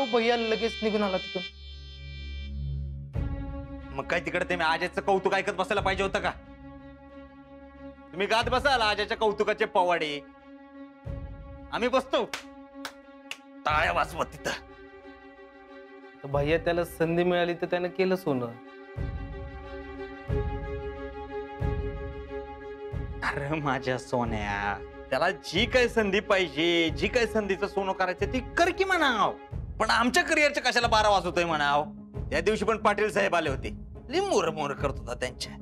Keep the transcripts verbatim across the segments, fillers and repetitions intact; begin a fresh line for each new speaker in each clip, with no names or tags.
हो भैया लगेच निघून आला तिथून?
मग काय तिकडे ते मी आजाचं कौतुक ऐकत बसायला पाहिजे होतं का? तुम्ही गात बसाल आजाच्या कौतुकाचे पवाडे, आम्ही बसतो टाळ्या वाजवत तिथं।
भैया त्याला संधी मिळाली तर त्याने केलं सोनं।
अरे माझ्या सोन्या, त्याला जी काही संधी पाहिजे, जी काही संधीचं सोनं करायचं ती कर की म्हणाव, पण आमच्या करिअरच्या कशाला बारा वाजवतोय म्हणाव। त्या दिवशी पण पाटील साहेब आले होते, लई मोर मोर करत होता त्यांच्या।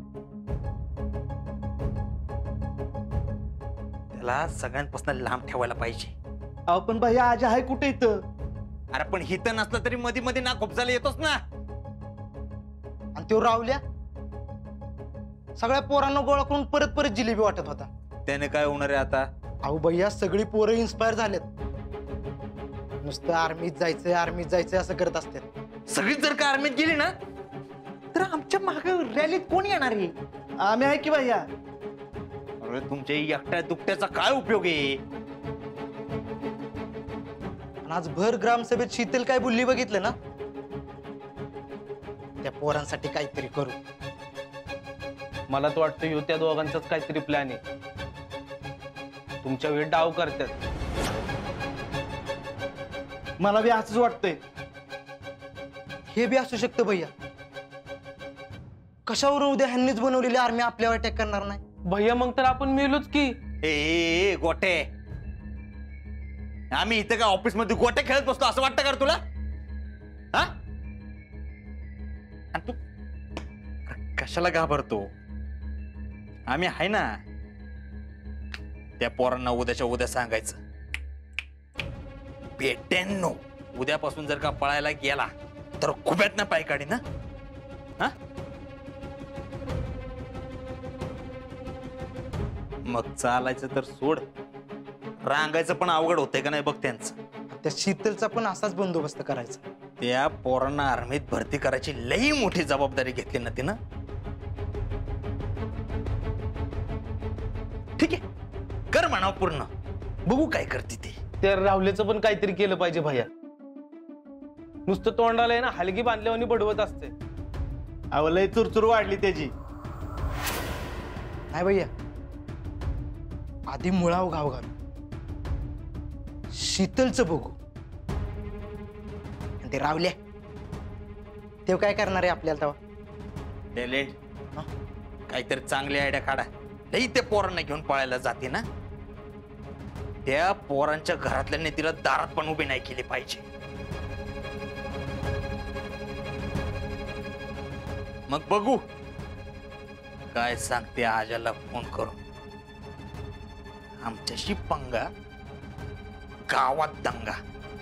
त्याला सगळ्यांपासून लांब ठेवायला पाहिजे।
अहो पण भैया आजा आहे कुठे इथं?
अरे पण हिथं नसलं तरी मध्ये मध्ये ना खोपसाला येतोच ना।
आणि तो रावल्या सगळ्या पोरांना गोळा करून परत परत जिलेबी वाटत होता।
त्याने काय होणार आहे आता?
अहो भैया सगळी पोरं इन्स्पायर झालेत, नुसतं आर्मीत जायचंय आर्मीत जायचंय असं करत असतात।
सगळीच जर का आर्मीत गेली ना तर आमच्या मागे रॅलीत कोण येणार आहे?
आम्ही आहे की भैया।
अरे तुमच्या एकट्या दुकट्याचा काय उपयोग आहे?
आज भर ग्रामसभेत शीतल काय बोलली बघितलं ना? त्या पोरांसाठी काहीतरी करू।
मला तर वाटतं ह्यो त्या दोघांचाच काहीतरी प्लॅन आहे, तुमच्या वेळ डाव करतात।
मला बी असंच वाटतंय।
हे बी असू शकतं भैया। कशावर उद्या ह्यांनीच बनवलेली आर्मी आपल्यावर अटॅक करणार नाही?
भैया मग तर आपण मेलोच की।
ए गोटे, आम्ही इथं का ऑफिस मध्ये गोटे खेळत बसतो असं वाटतं का तुला? हा? आणि तू कशाला घाबरतो? आम्ही आहे ना। त्या पोरांना उद्याच्या उद्या सांगायचं, बेट्यांनो उद्यापासून जर का पळायला गेला तर खुब्यात ना पाय काढी ना। हा? मग चालायचं तर सोड, रांगायचं पण अवघड होतंय का नाही बघ त्यांचं।
त्या शीतलचा पण असाच बंदोबस्त करायचा।
त्या पोरांना आर्मीत भरती करायची लई मोठी जबाबदारी घेतली ना तिनं। ठीक आहे, कर म्हणाव पूर्ण, बघू काय करते ती।
त्या रावल्याचं पण काहीतरी केलं पाहिजे भैया, नुसतं तोंडाला आहे ना हलगी बांधल्यावानी बडवत असते।
अहो लय चुरचुर वाढली त्याची।
नाही भैया, आधी मुळाव घाव घालू, शीतलचं बघू, ते रावल्या ते काय करणार आहे आपल्याला तेव्हा?
टॅलेंट काहीतरी चांगली आयडिया काढा, लई ते पोरांना घेऊन पळायला जाते ना। त्या पोरांच्या घरातल्यांनी तिला दारात पण उभी नाही केली पाहिजे। मग बघू काय सांगते आजाला फोन करून। आमच्याशी पंगा, गावात दंगा।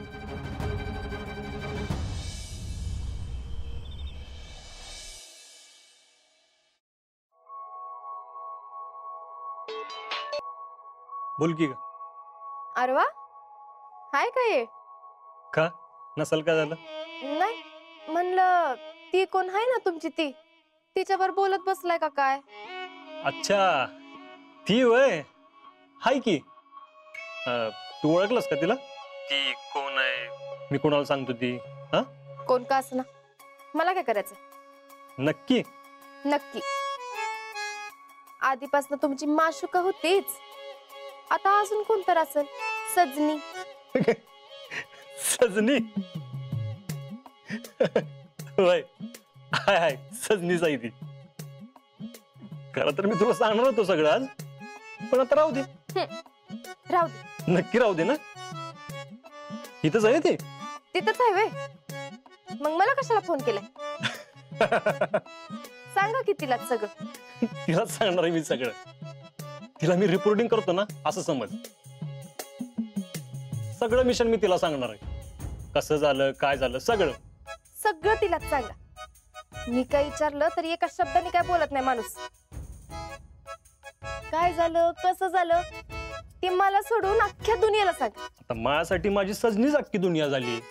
बोल की ग।
अरे वा, हाय काय हे?
का नसल का झालं?
नाही म्हणलं ती कोण आहे ना तुमची, ती तिच्यावर बोलत बसलाय का काय?
अच्छा ती वय हाय की। तू ओळखलंस का तिला? ती कोण आहे? मी कोणाला सांगतो ती? हा
कोण का असं ना, मला काय करायचं?
नक्की
नक्की आधीपासून तुमची माशुका होतीच, आता अजून कोणतर असेल, सजनी।
सजनी? होय हाय हाय सजनीच आहे ती। खरं तर मी तुला सांगणार होतो सगळं आज, पण आता राहू दे।
राहू दे।
नक्की राहू दे ना? इथंच आहे ती?
तिथंच आहे वे, मग मला कशाला फोन केलाय? सांगा की तिला सगळं।
तिलाच सांगणार आहे मी सगळं, तिला मी रिपोर्टिंग करतो ना असं समज। सगळं मिशन मी तिला सांगणार आहे, कसं झालं काय झालं सगळं
सगळं तिलाच सांगा। मी काय विचारलं तरी एका शब्दाने काय बोलत नाही माणूस। काय झालं कसं झालं ते मला सोडून अख्ख्या दुनियेला सांग।
आता माझ्यासाठी माझी सजनीच अख्खी दुनिया झाली,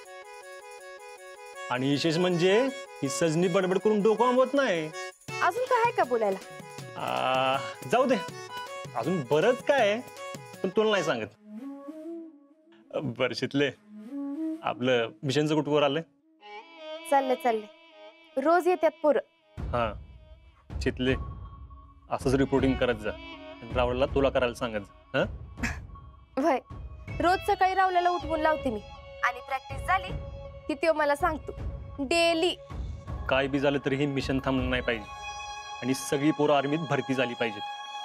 आणि विशेष म्हणजे ही सजनी बडबड करून डोकं आंबवत नाही।
अजून काय आहे का बोलायला?
आ, जाऊ दे, अजून बरंच काय पण तुला नाही सांगत। बरं शितले, आपलं मिशनचं कुठवर आलंय?
चालले चालले रोज येतात पोरं.
हा चितले असंच रिपोर्टिंग करत जा. रावळला तुला करायला सांगत जा. हा
वय रोज सकाळी रावल्याला उठवून लावते मी आणि प्रॅक्टिस झाली की तो मला सांगतो डेली.
काय बी झालं तरी हे मिशन थांबलं नाही पाहिजे आणि सगळी पोरं आर्मीत भरती झाली पाहिजेत.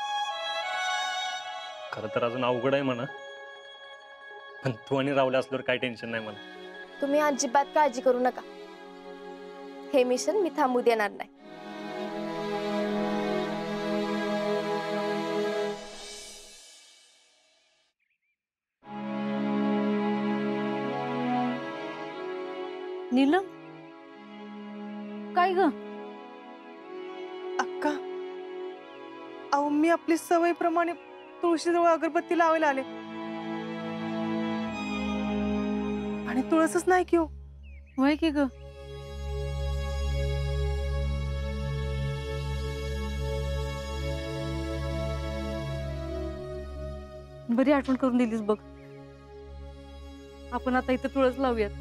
खरं तर अजून अवघड आहे म्हणा, पण तू आणि रावल्या असल्यावर काय टेन्शन नाही मला.
तुम्ही अजिबात काळजी करू नका, हे मिशन मी थांबू देणार नाही.
नीलम काय ग?
अक्का अहो मी आपली सवयीप्रमाणे तुळशीजवळ अगरबत्ती लावायला आले आणि तुळसच नाही की हो.
वय की ग? बरी आठवण करून दिलीस बघ. आपण आता इथं तुळस लावूयात.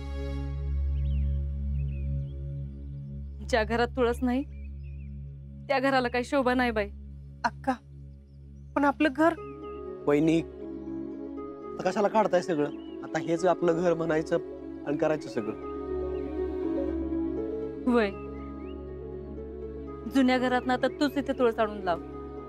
ज्या घरात तुळस नाही त्या घराला काही शोभा नाही बाई.
अक्का पण आपलं घर.
वहिनी आता कशाला काढताय सगळं? आता हेच आपलं घर म्हणायचं आणि करायचं सगळं.
वय जुन्या घरात ना आता तूच इथे तुळस आणून लाव.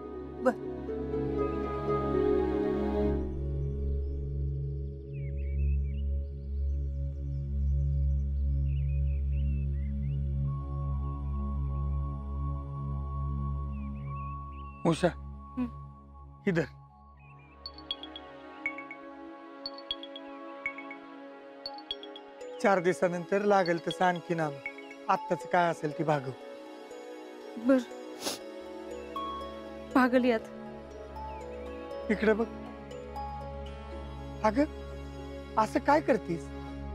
उषा इधर. चार दिवसानंतर लागेल तसं आणखी नाम आत्ताच काय असेल ती भागव.
बर भागल यात.
इकडे बघ. अगं असं काय करतीस?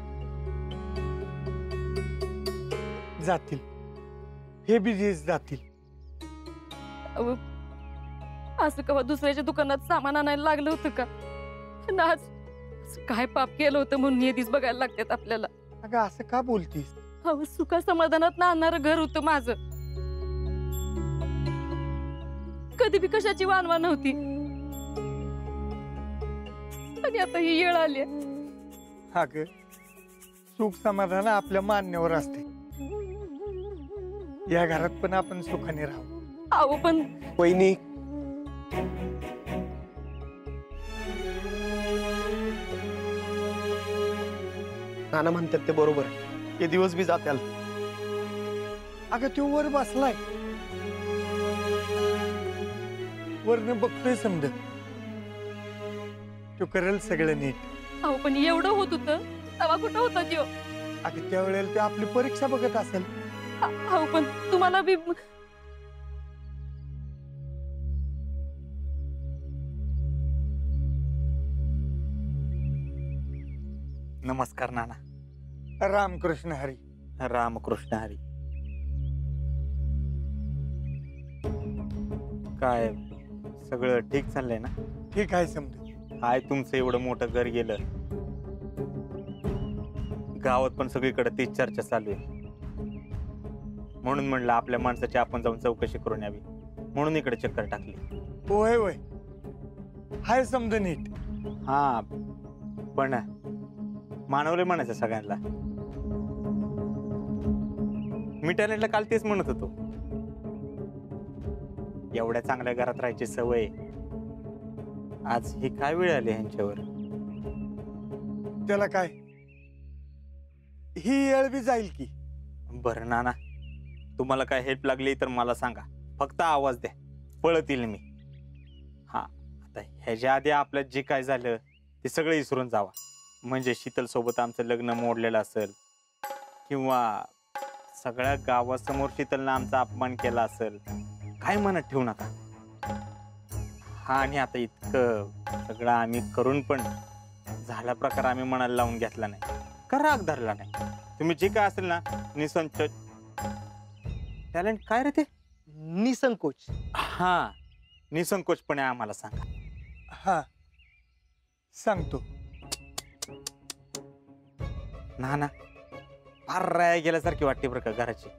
जातील हे बी दिवस जातील.
अहो, असं कवा दुसऱ्याच्या दुकानात सामान आणायला लागलं होतं का? पण आज असं काय पाप केलं होतं म्हणून हे दिस बघायला लागतात आपल्याला.
अगं असं का बोलतीस?
अहो सुखा समाधानात ना आणणारं घर होतं माझं. कधी बी कशाची वानवा नव्हती आणि आता ही येळ आली.
अगं सुख समाधान आपल्या मान्यावर असते. या घरात पण आपण सुखाने राहू.
अहो पण
वहिनी नाना म्हणतात ते बरोबर. हे दिवस बी जात्याल.
अगं तो वर बसलाय, वरनं बघतोय समज. तो करेल सगळं नीट.
अहो पण एवढं होत होतं तेव्हा कुठं होता त्यो?
अगं त्या वेळेला तो आपली परीक्षा बघत असेल.
अहो पण तुम्हाला बी
नमस्कार नाना.
रामकृष्ण हरी.
रामकृष्ण हरी. काय सगळं ठीक चाललंय ना?
ठीक आहे समज.
काय तुमचं एवढं मोठं घर गेलं, गावात पण सगळीकडे तीच चर्चा चालू आहे. म्हणून म्हणलं आपल्या माणसाची आपण जाऊन चौकशी करून यावी, म्हणून इकडे चक्कर टाकली.
होय होय हाय समज नीट.
हा पण मानवले म्हणायचं सगळ्यांना. मी टॅलेंटला काल तेच म्हणत होतो, एवढ्या चांगल्या घरात राहायची सवय, आज ही काय वेळ आली ह्यांच्यावर.
त्याला काय, ही येळ बी जाईल की.
बरं नाना, तुम्हाला काय हेल्प लागली तर मला सांगा, फक्त आवाज द्या, पळत येईल मी. हा आता ह्याच्या आधी आपल्यात जे काय झालं ते सगळं विसरून जावा. म्हणजे शीतल सोबत आमचं लग्न मोडलेलं असेल किंवा सगळ्या गावासमोर शीतलनं आमचा अपमान केला असेल, काय मनात ठेवू नका. हा आणि आता इतकं सगळं आम्ही करून पण झाला प्रकार आम्ही मनाला लावून घेतला नाही, का राग धरला नाही. तुम्ही जे काय असेल ना निसंच टॅलेंट काय रे ते
निसंकोच.
हा निसंकोचपणे आम्हाला सांगा.
हा सांगतो.
ना ना फार राया गेल्यासारखी वाटते बरं का घराची.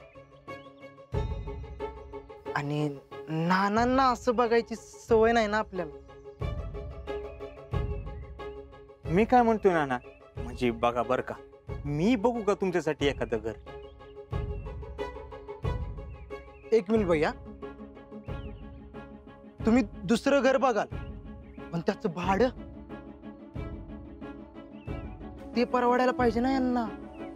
आणि नानांना असं बघायची सवय नाही ना आपल्याला.
मी काय म्हणतोय नाना, म्हणजे बघा बर का, मी बघू का तुमच्यासाठी एखादं घर?
एक मिनिट भैया, तुम्ही दुसरं घर बघाल पण त्याचं भाडं ते परवडायला पाहिजे ना यांना.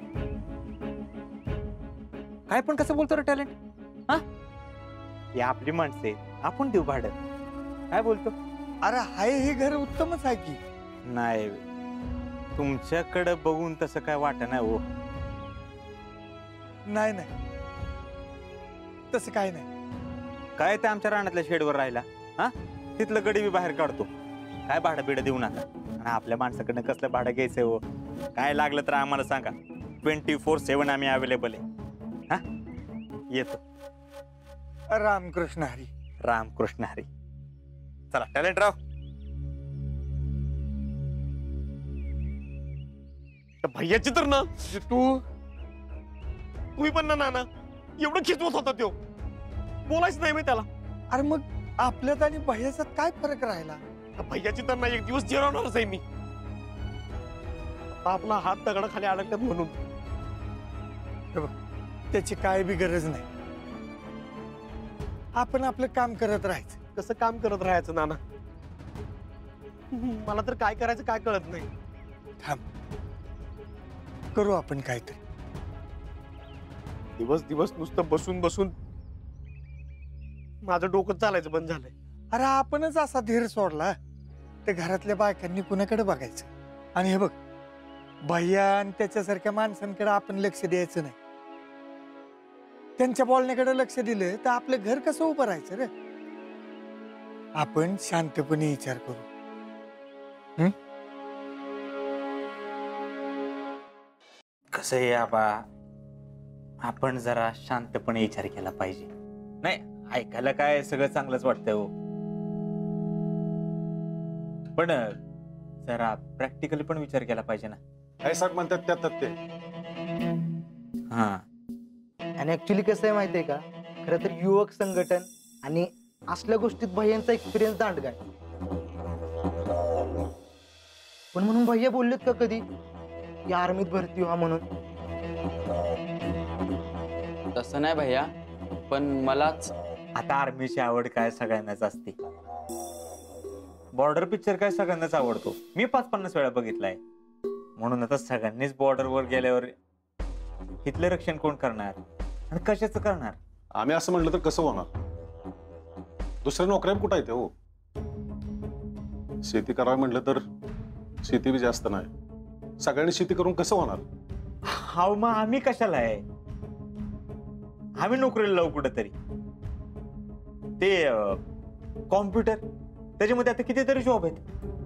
काय पण कसं बोलतो रे टॅलेंट? हा, ही आपली माणसं आहेत, आपण देऊ भाडं. काय बोलतो?
अरे हाय हे घर उत्तमच आहे की.
नाही, तुमच्याकडे बघून तसं काय वाटत नाही हो.
नाही नाही तसं काय नाही.
काय ते आमच्या रानातल्या शेडवर राहिला, हा तिथलं गडी बी बाहेर काढतो. काय भाडं बिडं देऊ नका. आणि आपल्या माणसाकडनं कसलं भाडं घ्यायचंय हो? काय लागलं तर आम्हाला सांगा, ट्वेंटी फोर सेव्हन आम्ही अवेलेबल आहे. हा येतो.
रामकृष्ण हरी.
रामकृष्ण हरी. चला टॅलेंट राव.
भैयाची तर ना तू तुम्ही पण ना नाना एवढं खिचवत होता तो, बोलायच नाही मी त्याला.
अरे मग आपल्यात आणि भैयाच्यात काय फरक राहिला?
भैयाची तर ना एक दिवस जिरवणारच आहे मी. आता आपला हात दगडाखाली अडकतात म्हणून.
त्याची काय बी गरज नाही. आपण आपलं काम करत राहायचं.
कसं काम करत राहायचं नाना? मला तर काय करायचं काय कळत नाही.
थांब, करू आपण काहीतरी.
दिवस दिवस नुसतं बसून बसून माझं डोकं चालायचं बंद झालंय.
अरे आपणच असा धीर सोडला तर घरातल्या बायकांनी कुणाकडे बघायचं? आणि हे बघ, भैया आणि त्याच्यासारख्या माणसांकडे आपण लक्ष द्यायचं नाही. त्यांच्या बोलण्याकडे लक्ष दिलं तर आपलं घर कसं उभं राहायचं रे? आपण शांतपणे विचार करू. हम्म
कसं आहे आबा, आपण जरा शांतपणे विचार केला पाहिजे. नाही ऐकायला काय सगळं चांगलंच वाटतंय हो, पण जरा प्रॅक्टिकली पण विचार केला पाहिजे ना.
काय साहेब म्हणतात त्यात ते.
हा,
आणि ऍक्च्युली कसं आहे माहितीये का, खरं तर युवक संघटन आणि असल्या गोष्टीत भैयांचा एक्सपिरियन्स दांडगा आहे. पण म्हणून भैया बोललेत का कधी की आर्मीत भरती व्हा म्हणून?
तसं नाही भैया, पण मलाच
आता आर्मीची आवड काय सगळ्यांनाच असते. बॉर्डर पिक्चर काय सगळ्यांनाच आवडतो. मी पाच पन्नास वेळा बघितलाय. म्हणून आता सगळ्यांनीच बॉर्डरवर गेल्यावर इथलं रक्षण कोण करणार आणि कशाचं करणार?
आम्ही असं म्हटलं तर कसं होणार? दुसऱ्या नोकऱ्या कुठं आहेत हो? शेती करावी म्हटलं तर शेती बी जास्त नाही. सगळ्यांनी शेती करून कसं होणार?
हा मग आम्ही कशाला आहे? आम्ही नोकरीला लावू कुठंतरी. ते कॉम्प्युटर त्याच्यामध्ये आता कितीतरी जॉब आहेत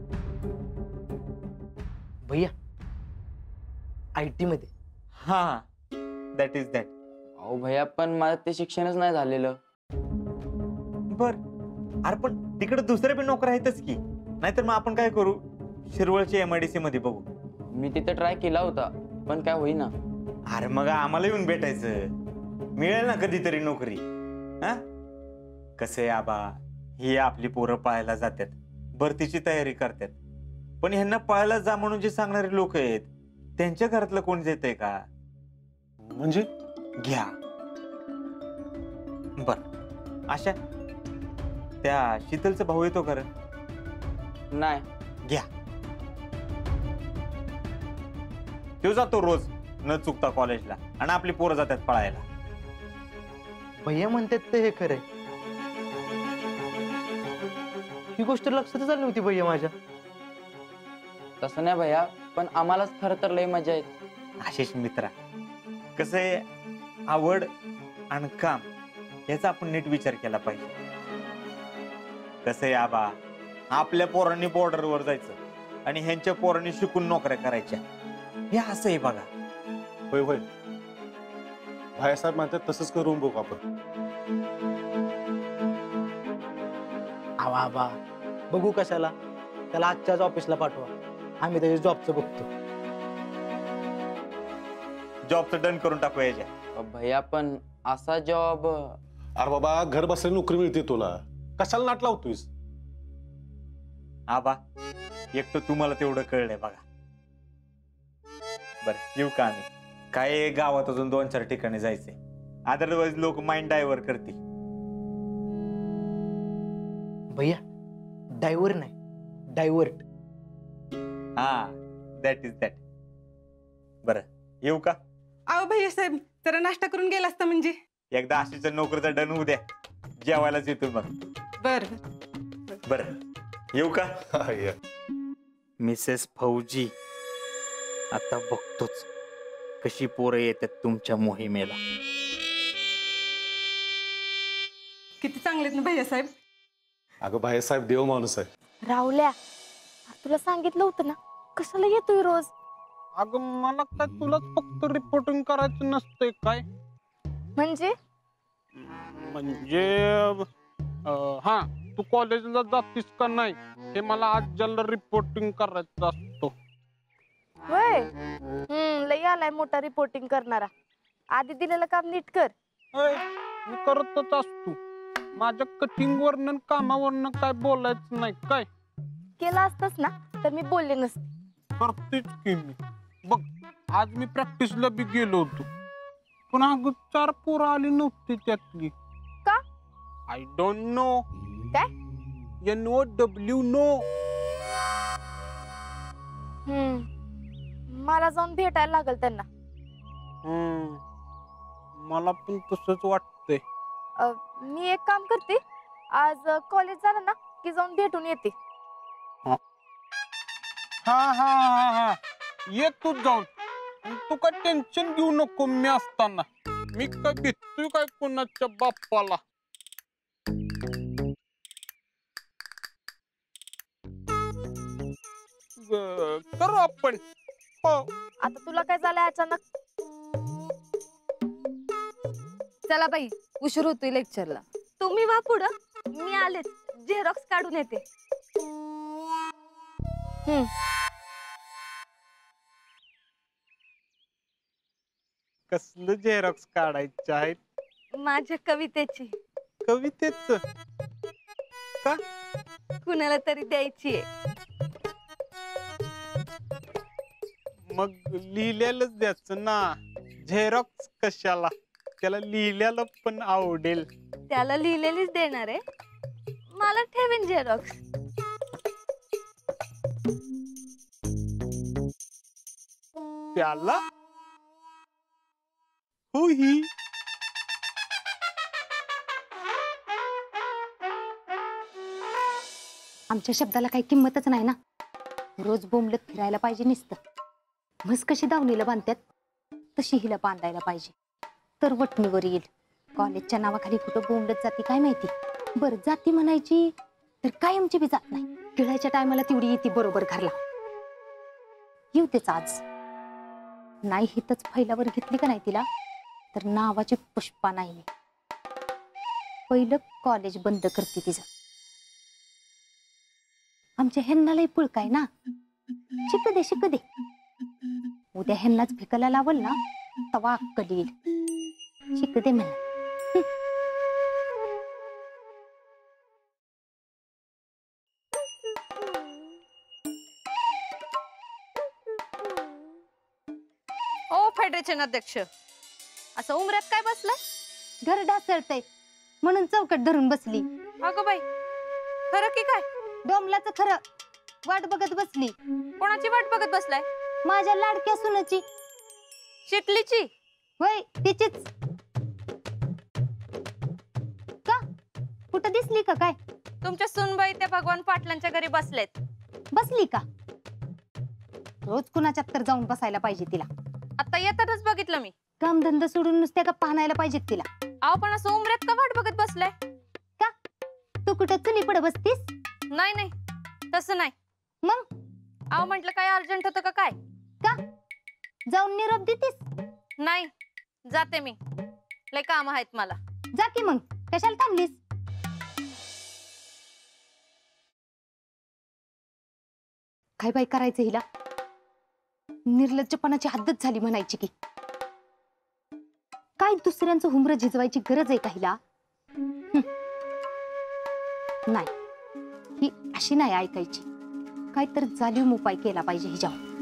भैया आय टी मध्ये.
हा दॅट इज दॅट.
अहो भैया, पण माझं ते शिक्षणच नाही झालेलं.
बर, अरे पण तिकडे दुसरे पण नोकऱ्या आहेतच की. नाहीतर मग आपण काय करू, शिरवळच्या एमआयडीसी मध्ये बघू.
मी तिथे ट्राय केला होता पण काय होईना.
अरे मग आम्हाला येऊन भेटायचं, मिळेल ना कधीतरी नोकरी. हा कसं आहे आबा, ही आपली पोरं पळायला जातात, भरतीची तयारी करतात, पण ह्यांना पळायला जा म्हणून जे सांगणारे लोक आहेत त्यांच्या घरातलं कोण देतंय का?
म्हणजे
घ्या. बर, अशा त्या शीतलचा भाऊ येतो खरं?
नाही.
घ्या, तो जातो रोज न चुकता कॉलेजला आणि आपली पोरं जातात पळायला.
भैया म्हणतात ते हे खरंय. ही गोष्ट लक्षातच आली नव्हती भैया माझ्या.
तसं नाही भैया, पण आम्हालाच खरं तर लय मजा येते.
आशिष मित्रा, कसं आहे, आवड आणि काम याचा आपण नीट विचार केला पाहिजे. कसं आहे आबा, आपल्या पोरांनी बॉर्डरवर जायचं आणि ह्यांच्या पोरांनी शिकून नोकऱ्या करायच्या, हे असं आहे बघा.
होय होय, भाईसाहेब म्हणतात तसंच करून बघू आपण.
आवा आबा बघू कशाला, त्याला आजच्याच ऑफिसला पाठवा, आम्ही त्याच्या जॉबचं बघतो.
जॉबचं डन करून टाकू याच्या.
भैया पण असा जॉब.
अरे बाबा घर बसल्या नोकरी मिळते तुला, कशाला नाट लावतोयस?
आबा एक तर तुम्हाला तेवढं कळलंय बघा. बर येऊ का आम्ही? काय गावात अजून दोन चार ठिकाणी जायचंय, अदरवाईज लोक माइंड डायव्हर करतील.
भैया डायव्हर नाही, डायव्हर्ट.
हा दॅट इज दॅट. बर येऊ का?
अहो भैया साहेब जरा नाश्ता करून गेला असता म्हणजे.
एकदा आशीचा नोकरीचा डन होऊ द्या, जेवायलाच येतो मग.
बर
बर येऊ का?
हा, या.
मिसेस फौजी, आता बघतोच कशी पोरं येतात तुमच्या मोहिमेला.
किती चांगलेत ना भैया साहेब.
अगं भाईसाहेब देव माणूस आहे.
राहुल्या तुला सांगितलं होतं ना, कशाला येतोय रोज?
अगं मला काय तुलाच फक्त रिपोर्टिंग करायचं नसतंय काय?
म्हणजे
म्हणजे अं, हा तू कॉलेजला जातीस का नाही हे मला आज ज्याला रिपोर्टिंग करायचं असतो.
होय हम्म लई आलाय मोठा रिपोर्टिंग करणारा. आधी दिलेलं काम नीट कर.
होय, मी करतच असतो. माझ्या कटिंग वर्णन कामावरनं काय बोलायचं नाही काय?
केलं असतंस ना तर मी बोलले नसते.
करतेच की मी. बघ आज मी प्रॅक्टिसला बी गेलो होतो, पण अगं चार पोरं आली नव्हती त्यातली.
का?
I don't know.
काय?
N O W no.
हम्म मला जाऊन भेटायला लागल त्यांना.
हम्म मला पण तसंच वाटतंय.
अ, मी एक काम करते, आज कॉलेज झालं ना की जाऊन भेटून येते.
हा हा हा हा ये तू जाऊन. तू काय टेन्शन घेऊ नको मी असताना. मी काय भेटतोय काय कोणाच्या बाप्पाला? करू आपण. हो
आता तुला काय झालंय अचानक?
चला बाई उशीर होतोय लेक्चरला.
तुम्ही वा पुढं, मी आलेच. झेरॉक्स काढून येते. हम्म
कसलं झेरॉक्स काढायचे आहेत?
माझ्या कवितेची.
कवितेच का?
कुणाला तरी द्यायची आहे.
मग लिहिलेलंच द्यायचं ना. झेरॉक्स कशाला? त्याला लिहिलेलं पण आवडेल.
त्याला लिहिलेलीच देणार आहे. मला ठेवीन झेरॉक्स.
त्याला हो ही
आमच्या शब्दाला काही किंमतच नाही ना. रोज बोंबलत फिरायला पाहिजे नुसतं. म्हस कशी दावणीला बांधतात तशी हिला बांधायला पाहिजे, तर वटणीवर येईल. कॉलेजच्या नावाखाली कुठं बोंबलत जाती काय माहिती. बरं जाती म्हणायची तर कायमची बी जात नाही. गिळायच्या टायमाला तेवढी येते बरोबर घरला. येऊ तेच आज नाही हितच फैलावर घेतली का नाही तिला तर नावाची पुष्पा नाही. पहिलं कॉलेज बंद करते तिचं. आमच्या ह्यांना लई पुळकाय ना. शिकू दे शिकू दे. उद्या ह्यांनाच भिकायला लावल ना तवा अक्कल येईल. शिकू दे म्हणा.
ओ फेडरेशन अध्यक्ष, असं उमऱ्यात काय बसलाय?
घर ढासळतंय म्हणून चौकट धरून बसली.
अगं बाई खरं की काय?
डोमलाचं खरं. वाट बघत बसली.
कोणाची वाट बघत बसलाय?
माझ्या लाडक्या सुनाची.
शितलीची?
होय तिचीच. का कुठं दिसली का काय?
तुमच्या सुनबाई त्या भगवान पाटलांच्या घरी बसलेत.
बसली का? रोज कुणाच्यात तर जाऊन बसायला पाहिजे तिला.
आता येतातच बघितलं मी.
कामधंदा सोडून नुसत्या का पाहण्याला पाहिजेत तिला.
अहो पण असं उमऱ्यात का वाट बघत बसलाय?
का तू कुठं चुलीपड बसतीस?
नाही नाही तसं नाही.
मग
अहो म्हंटल काय अर्जंट होतं का काय?
का जाऊन निरोप देतीस?
नाही जाते मी, लय काम आहेत मला.
जा की मग कशाला थांबलीस? काय बाई करायचं हिला? निर्लज्जपणाची हद्दच झाली म्हणायची की. काय दुसऱ्यांचं हुमरं झिजवायची गरज आहे का हिला? हं. नाही, ही अशी नाही ऐकायची. काय तर जालिम उपाय केला पाहिजे हिच्यावर.